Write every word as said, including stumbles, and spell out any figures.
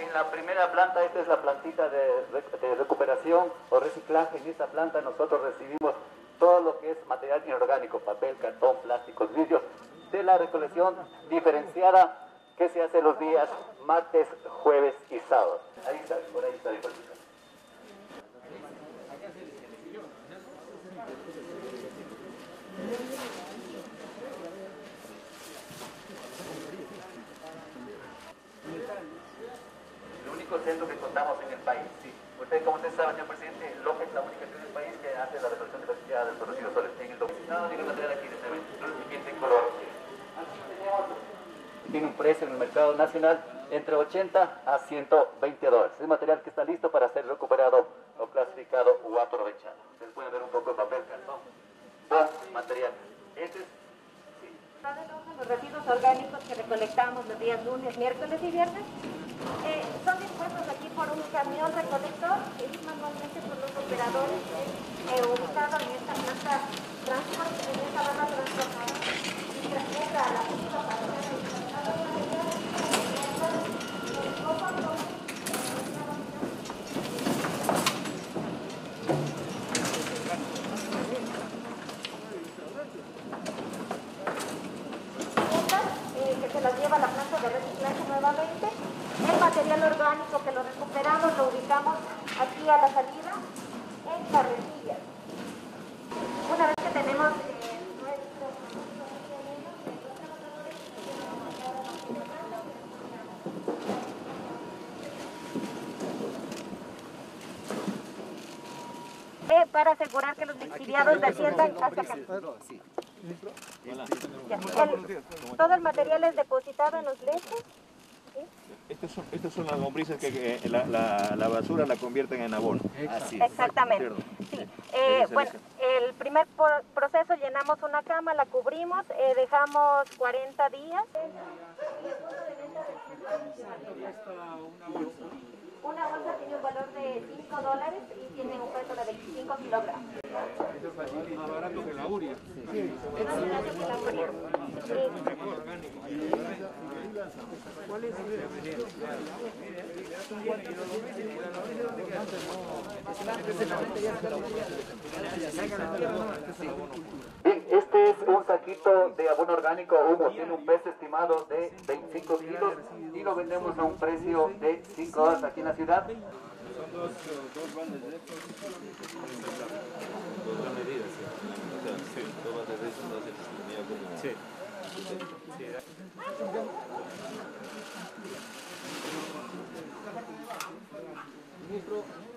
en la primera planta, esta es la plantita de, de recuperación o reciclaje. En esta planta nosotros recibimos todo lo que es material inorgánico, papel, cartón, plásticos, vidrios, de la recolección diferenciada que se hace los días martes, jueves y sábado. Ahí está, por ahí está. Por ahí. El único centro que contamos en el país, sí. Usted, como usted sabe, señor presidente, López es la única ciudad del país que hace la recolección de la de los residuos sólidos. En el dominado tiene material aquí de cemento, un recipiente en color. Aquí tenemos, tiene un precio en el mercado nacional entre ochenta a ciento veinte dólares. Es material que está listo para ser recuperado o clasificado o aprovechado. Ustedes pueden ver un poco de papel, cartón, buen material. Este es los residuos orgánicos que recolectamos los días lunes, miércoles y viernes eh, son dispuestos aquí por un camión recolector que es manualmente por los operadores eh, ubicado en esta planta transporte, en esta barra transportada y transporta a la punta para ser que se las lleva a la planta de reciclaje nuevamente. El material orgánico que lo recuperamos lo ubicamos aquí a la salida en carretillas. Una vez que tenemos eh, nuestro eh, para asegurar que los lixiviados desciendan hasta acá. Ya, el, todo el material es depositado en los leches. ¿Sí? Estas son, estas son las lombrices que, que la, la, la basura la convierten en abono. Así es. Exactamente. Sí. Eh, bueno, el primer proceso llenamos una cama, la cubrimos, eh, dejamos cuarenta días. Una bolsa tiene un valor de cinco dólares y tiene un peso de veinticinco kilogramos. Eso es más barato que la urea. Sí. Más barato que la urea. ¿Cuál es el Bien, este es un saquito de abono orgánico humo, tiene un peso estimado de veinticinco kilos y lo vendemos a un precio de cinco dólares aquí en la ciudad. Son dos, dos bandas de estos. Dos medidas, sí. Dos bandas de estos, dos de como... Sí. Ministro,